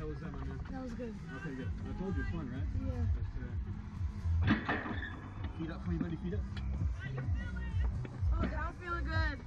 How was that, my man? That was good. Okay, good. I told you it's fun, right? Yeah. Feet up for you, buddy. Feet up. Oh, that was feeling good.